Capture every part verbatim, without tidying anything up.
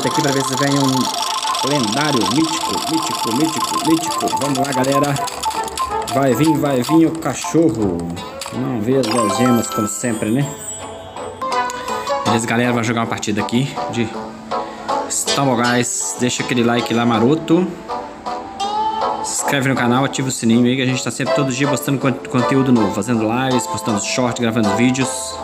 partida aqui pra ver se vem um lendário, mítico, mítico, mítico, mítico. Vamos lá, galera. Vai vir, vai vir o cachorro. Não vê as duas gemas, como sempre, né? Beleza, galera. Vamos jogar uma partida aqui de Stumble Guys. Deixa aquele like lá maroto. Se inscreve no canal, ativa o sininho aí que a gente tá sempre todo dia postando conteúdo novo. Fazendo lives, postando short, gravando vídeos.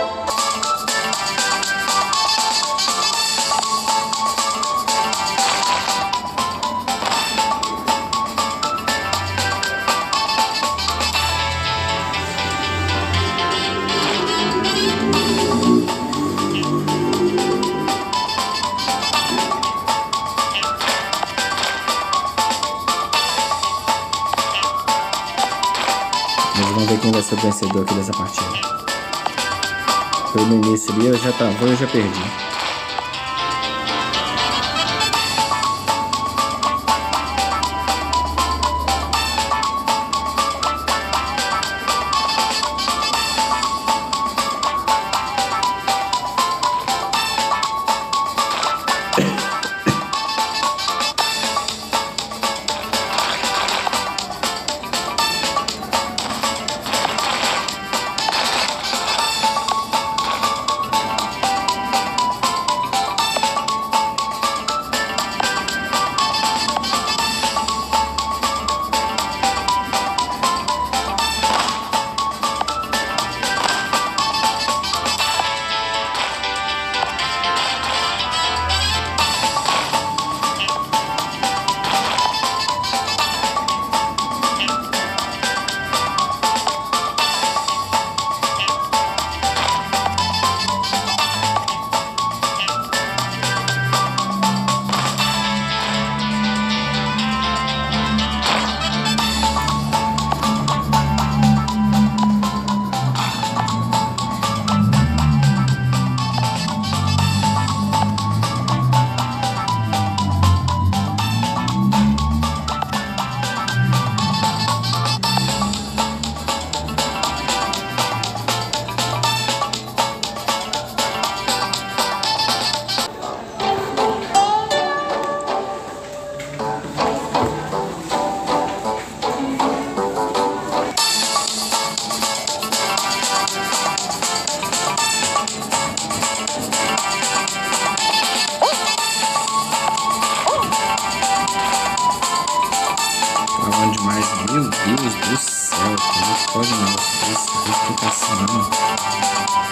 Vamos ver quem vai ser o vencedor aqui dessa partida. Foi no início ali, eu já travou e eu já perdi. Demais, meu Deus do céu, não pode não, isso tem que ficar assim, não.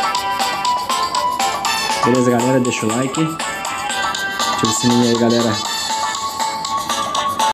Beleza, galera? Deixa o like. Ativa o sininho aí, galera.